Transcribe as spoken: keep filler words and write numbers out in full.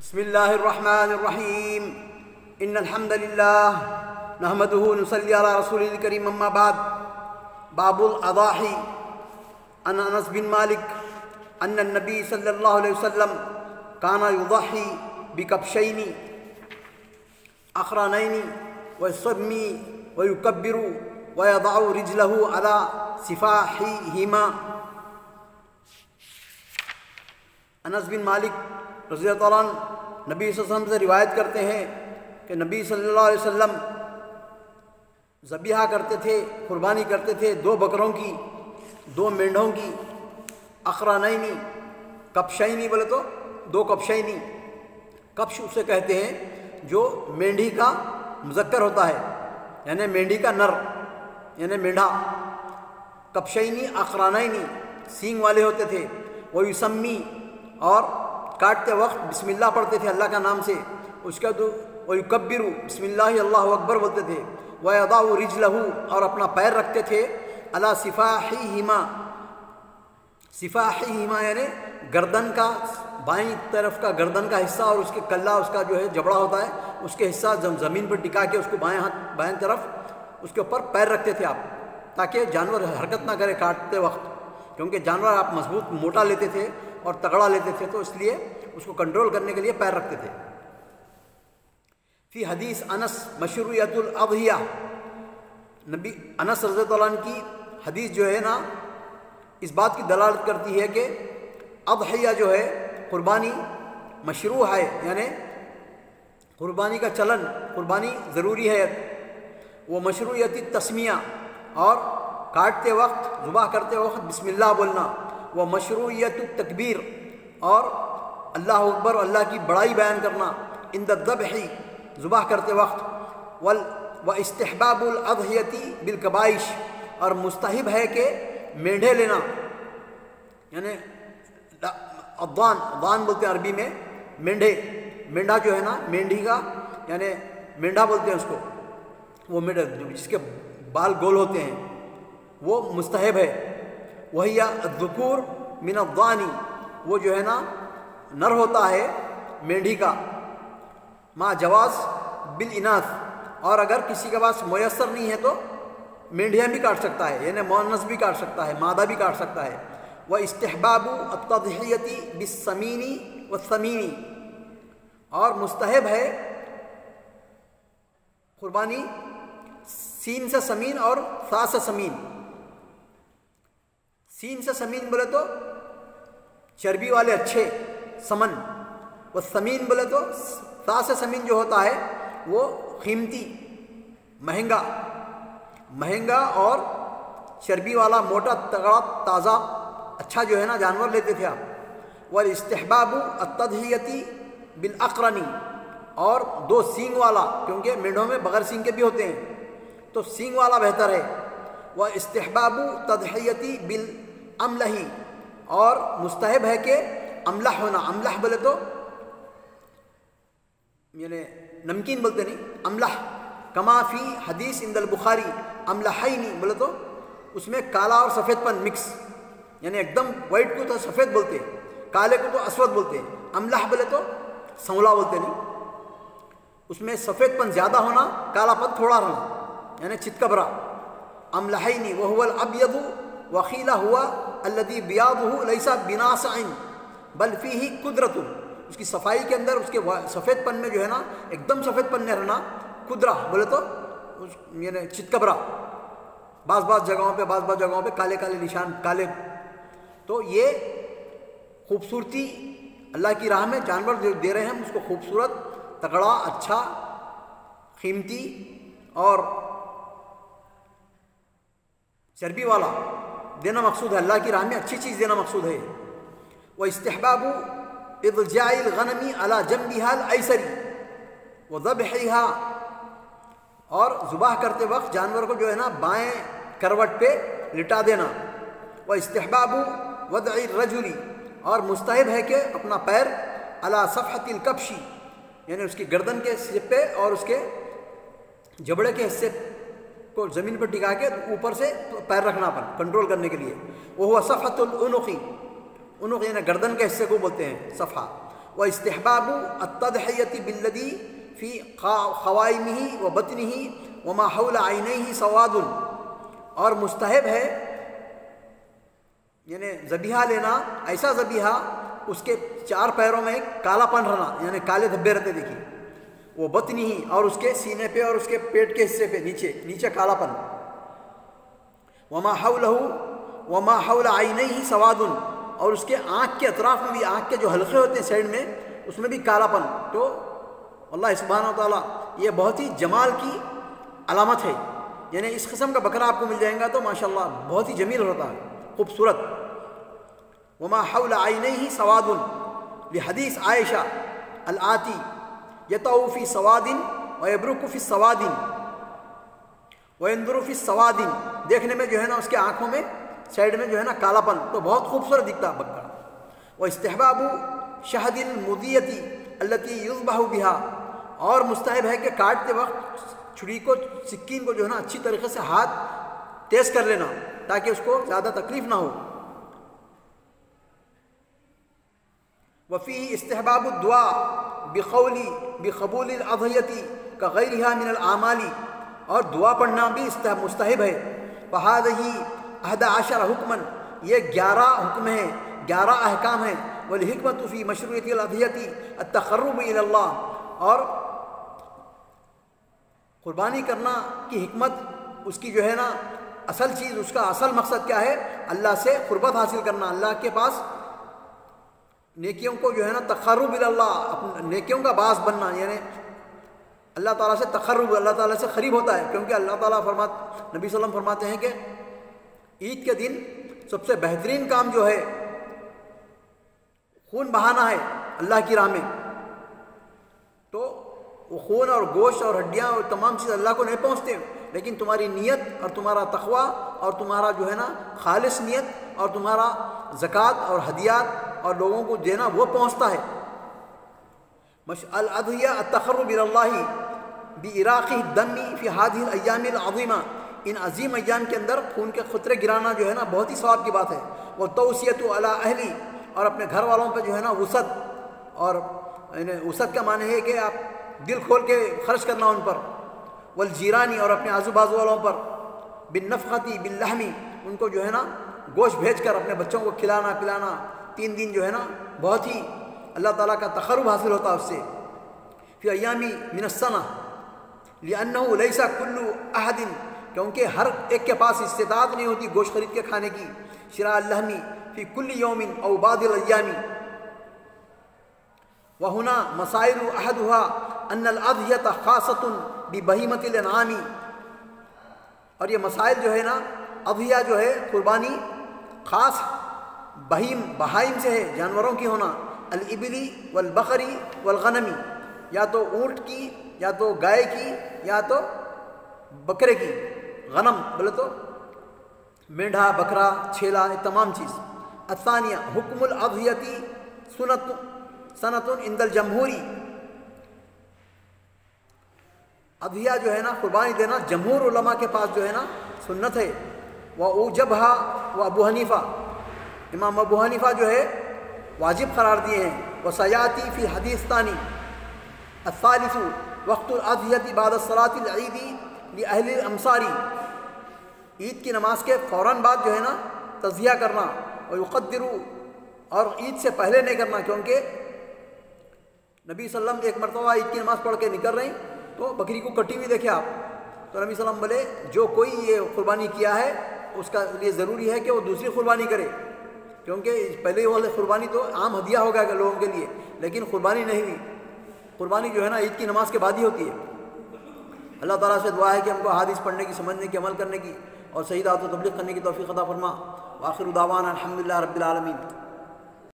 بسم الله الرحمن الرحيم إن الحمد لله نحمده ونصلي على رسوله الكريم أما بعد. باب الأضاحي. عن أنس بن مالك أن النبي صلى الله عليه وسلم كان يضحي بكبشين أقرانين ويسمي ويكبر ويضع رجله على سفاحهما. انس بن مالک رضی اللہ عنہ نبی صلی اللہ علیہ وسلم سے روایت کرتے ہیں کہ نبی صلی اللہ علیہ وسلم ذبیحہ کرتے تھے، قربانی کرتے تھے دو بکروں کی، دو مینڈھوں کی، اقرانینی، کبشینی بولے تو دو کبشینی. کبش اسے کہتے ہیں جو مینڈھی کا مذکر ہوتا ہے، یعنی مینڈھی کا نر، یعنی مینڈھا. کبشینی اقرانینی سینگ والے ہوتے تھے. وہ یسمی، اور کاٹتے وقت بسم اللہ پڑھتے تھے اللہ کا نام سے. اس کے بعد وہ یکبرو، بسم اللہ اللہ اکبر بولتے تھے. وَيَضَعُ رِجْلَهُ، اور اپنا پیر رکھتے تھے عَلَى صِفَاحِهِمَا. صِفَاحِهِمَا یعنی گردن کا، بائیں طرف کا گردن کا حصہ اور اس کے کلہ، اس کا جو ہے جبڑا ہوتا ہے، اس کے حصہ زمین پر ٹکا کے اس کو بائیں ہاتھ بائیں طرف اس کے اوپر پیر رکھتے تھے آپ، تاکہ جانور حرکت نہ کرے کاٹتے وقت، کیونکہ جانور آپ مضبوط موٹا لیتے تھے اور تگڑا لیتے تھے، تو اس لیے اس کو کنٹرول کرنے کے لیے پیر رکھتے تھے. فی حدیث انس مشروعیت الاضحیہ. نبی انس رضی اللہ عنہ کی حدیث جو ہے نا، اس بات کی دلالت کرتی ہے کہ اضحیہ جو ہے قربانی مشروع ہے، یعنی قربانی کا چلن، قربانی ضروری ہے. وہ مشروعیت تسمیہ، اور کاٹتے وقت، ذبح کرتے وقت بسم اللہ بولنا. وہ مشروعیت التکبیر، اور اللہ اکبر، اللہ کی بڑائی بیان کرنا. عند الذبح، ذبح کرتے وقت. وال و استحباب الاضحیۃ بالکبائش، اور مستحب ہے کہ مینڈھے لینا، یعنی اضان، اضان بولتے ہیں عربی میں مینڈھے. مینڈھا جو ہے نا، مینڈھی کا یعنی مینڈھا بولتے ہیں اس کو، وہ مینڈھا جس کے بال گول ہوتے ہیں، وہ مستحب ہے. وہی الذکور من الضانی، وہ جو ہے نا نر ہوتا ہے مینڈھی کا. ما جواز بالاناث، اور اگر کسی کے پاس میسر نہیں ہے تو مینڈھیاں بھی کاٹ سکتا ہے، یعنی مؤنث بھی کاٹ سکتا ہے، مادہ بھی کاٹ سکتا ہے. وہ استحباب التضحیۃ بالسمین والثمین، اور مستحب ہے قربانی سین سے سمین اور ثا سے سمین. سین سے سمین بولے تو چربی والے اچھے سمن، وہ سمین بولے تو ثا سے سمین جو ہوتا ہے وہ قیمتی، مہنگا مہنگا اور چربی والا، موٹا تگڑا تازہ اچھا جو ہے نا جانور لیتے تھے آپ. والاستحباب التضحیۃ بالاقرن، اور دو سینگ والا، کیونکہ مینڈھوں میں بغیر سینگ کے بھی ہوتے ہیں، تو سینگ والا بہتر ہے. واستحباب تضحیۃ بالاملح، اور مستحب ہے کہ املح ہونا. املح بولے تو یعنی نمکین بولتے نہیں، املح. کما فی حدیث عند البخاری املحین، بولے تو اس میں کالا اور سفید پن مکس، یعنی ایک دم وائٹ کو تو سفید بولتے، کالے کو تو اسود بولتے. املح بولے تو سنولا بولتے نہیں، اس میں سفید پن زیادہ ہونا، کالا پن تھوڑا رہنا، یعنی چتکبرا. املحین وهو الابیض وقیل هو الذی بیاضه لیس بناصع بل فیہ قدرۃ. اس کی صفائی کے اندر اس کے سفید پن میں جو ہے نا ایک دم سفید پن نہیں رہنا، قدرہ بولے تو یعنی چتکبرا. بعض بعض جگہوں پہ بعض بعض جگہوں پہ کالے کالے نشان، کالے. تو یہ خوبصورتی اللہ کی راہ میں جانور جو دے رہے ہیں ہم، اس کو خوبصورت، تگڑا، اچھا، قیمتی اور چربی والا دینا مقصود ہے. اللہ کی راہ میں اچھی چیز دینا مقصود ہے. وہ استحباب اضجاع الغنم علی جنبها الایسر وذبحها، اور ذبح کرتے وقت جانور کو جو ہے نا بائیں کروٹ پہ لٹا دینا. وہ استحباب وضع الرجل، اور مستحب ہے کہ اپنا پیر علی صفحۃ الکبش، یعنی اس کی گردن کے حصے پہ اور اس کے جبڑے کے حصے کو زمین پر ٹکا کے اوپر سے پیر رکھنا پر کنٹرول کرنے کے لیے. وہ ہوا صفحۃ العنق، عنق یعنی گردن کے حصے کو بولتے ہیں صفحہ. واستحباب التضحیۃ بالذی فی خوائمہ وبطنہ وما حول عینیہ سواد، اور مستحب ہے یعنی ذبیحہ لینا، ایسا ذبیحہ اس کے چار پیروں میں کالا پن رہنا، یعنی کالے دھبے رہتے دیکھیے، وہ بطنی ہی، اور اس کے سینے پہ اور اس کے پیٹ کے حصے پہ نیچے نیچے کالا پن، وما حولہ وما حول عینیہ سواد، اور اس کے آنکھ کے اطراف میں بھی، آنکھ کے جو حلقے ہوتے ہیں سائڈ میں، اس میں بھی کالا پن۔ تو اللہ سبحانہ و تعالیٰ یہ بہت ہی جمال کی علامت ہے، یعنی اس قسم کا بکرا آپ کو مل جائے گا تو ماشاءاللہ بہت ہی جمیل ہوتا ہے، خوبصورت۔ وما حول عینیہ سواد لحدیث عائشہ الآتی یطؤ فی سواد ویبرک فی سواد وینظر فی سواد، دیکھنے میں جو ہے نا اس کے آنکھوں میں سائڈ میں جو ہے نا کالا پن، تو بہت خوبصورت دکھتا ہے بکرا۔ واستحباب شہد المدیۃ التی یذبح بها، اور مستحب ہے کہ کاٹتے وقت چھری کو، سکین کو جو ہے نا اچھی طریقے سے ہاتھ تیز کر لینا تاکہ اس کو زیادہ تکلیف نہ ہو۔ وفی استحباب الدعاء بقول بقبول الاضحیۃ کغیرها من الاعمال، اور دعا پڑھنا بھی مستحب ہے۔ فہذہ احد عشر حکما، یہ گیارہ حکم ہیں، گیارہ احکام ہیں۔ والحکمۃ فی مشروعیت الاضحیۃ التقرب الی اللہ، اور قربانی کرنا کی حکمت، اس کی جو ہے نا اصل چیز، اس کا اصل مقصد کیا ہے؟ اللہ سے قربت حاصل کرنا، اللہ کے پاس نیکیوں کو جو ہے نا تقرب الی اللہ، اپنے نیکیوں کا باعث بننا، یعنی اللہ تعالیٰ سے تقرب، اللہ تعالیٰ سے قریب ہوتا ہے، کیونکہ اللہ تعالیٰ فرمات نبی صلی اللہ علیہ وسلم فرماتے ہیں کہ عید کے دن سب سے بہترین کام جو ہے خون بہانا ہے اللہ کی راہ میں، تو وہ خون اور گوشت اور ہڈیاں اور تمام چیز اللہ کو نہیں پہنچتے، لیکن تمہاری نیت اور تمہارا تقوی اور تمہارا جو ہے نا خالص نیت اور تمہارا زکوٰۃ اور ہدیات اور لوگوں کو دینا وہ پہنچتا ہے۔ الاضحیہ التقرب الی اللہ باراق الدم فی هذه الايام العظیمہ، ان عظیم ایام کے اندر خون کے قطرے گرانا جو ہے نا بہت ہی ثواب کی بات ہے۔ والتوصیۃ علی اہلی، اور اپنے گھر والوں پہ جو ہے نا وسعت، اور یعنی وسعت کا معنی ہے کہ آپ دل کھول کے خرچ کرنا ان پر۔ والجیرانی، اور اپنے آزو بازو والوں پر۔ بالنفقۃ باللحم، ان کو جو ہے نا گوشت بھیج کر اپنے بچوں کو کھلانا پلانا، تین دن جو ہے نا بہت ہی اللہ تعالیٰ کا تقرب حاصل ہوتا ہے اس سے۔ فی ایام من السنہ لأنہ لیس کل احد، کیونکہ ہر ایک کے پاس استطاعت نہیں ہوتی گوشت خرید کے کھانے کی۔ شراء اللحم فی کل یوم او بعض الایام، وہنا مسائل احدها ان الاضحیۃ خاصۃ ببہیمۃ الانعام، اور یہ مسائل جو ہے نا اضحیہ جو ہے قربانی خاص بہیم بہائم سے ہے، جانوروں کی ہونا۔ الابلی والبقری والغنمی، یا تو اونٹ کی یا تو گائے کی یا تو بکرے کی، غنم بولے تو مینڈھا بکرا چھیلا، یہ تمام چیز۔ الثانیہ حکم الاضحیۃ سنت سنت عند الجمہوری، اضحیہ جو ہے نا قربانی دینا جمہور علماء کے پاس جو ہے نا سنت ہے۔ وأوجبها وابو حنیفہ، امام ابو حنیفہ جو ہے واجب قرار دیے ہیں۔ وسیاتی فی حدیث ثانی۔ الثالث وقت الاضحیۃ بعد الصلاۃ العید لاہل الامصار، عید کی نماز کے فوراً بعد جو ہے نا تضحیہ کرنا۔ ویقدر، اور عید سے پہلے نہیں کرنا، کیونکہ نبی صلی اللہ علیہ وسلم ایک مرتبہ عید کی نماز پڑھ کے نکل رہے ہیں تو بکری کو کٹی ہوئی دیکھے آپ، تو نبی صلی اللہ علیہ وسلم بولے جو کوئی یہ قربانی کیا ہے اس کا لیے ضروری ہے کہ وہ دوسری قربانی کرے، کیونکہ پہلے والی قربانی تو عام ہدیہ ہو گیا لوگوں کے لیے، لیکن قربانی نہیں ہوئی۔ قربانی جو ہے نا عید کی نماز کے بعد ہی ہوتی ہے۔ اللہ تعالیٰ سے دعا ہے کہ ہم کو حدیث پڑھنے کی، سمجھنے کی، عمل کرنے کی اور صحیح دعوت و تبلیغ کرنے کی توفیق عطا فرما۔ وآخر دعوانا الحمدللہ رب العالمین۔